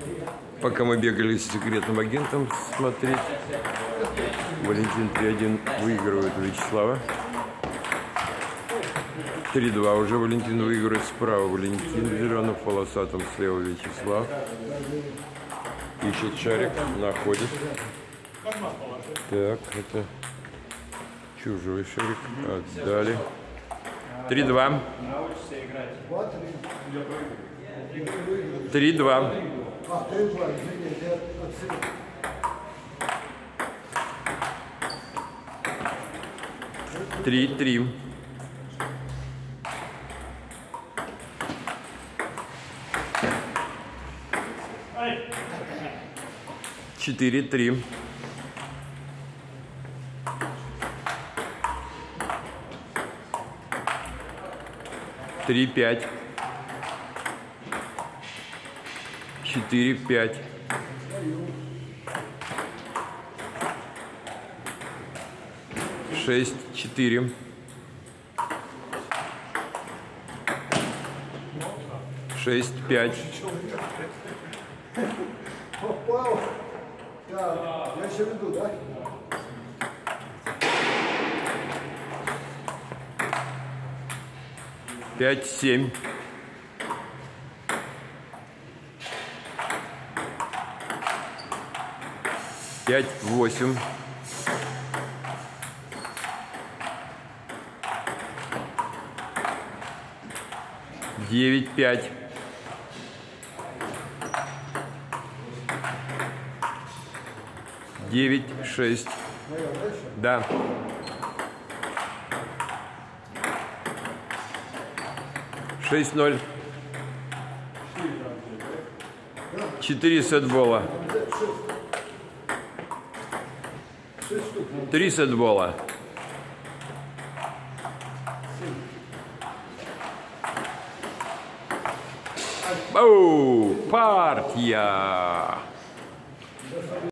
Пока мы бегали с секретным агентом смотреть, Валентин 3-1 выигрывает у Вячеслава. 3-2 уже Валентин выигрывает. Справа Валентин в зеленом полосатом, слева Вячеслав. Ищет шарик, находит. Так, это чужой шарик. Отдали. 3-2. 3-2. 3-3. 4-3. 3-5. 4-5. 6-4. 6-5. Попал. Так, я еще веду, да? Пять, 7. 5-8. 9-5. 9-6. Да. 6-0. 4 сетбола. 3 сетбола. Оу, партия!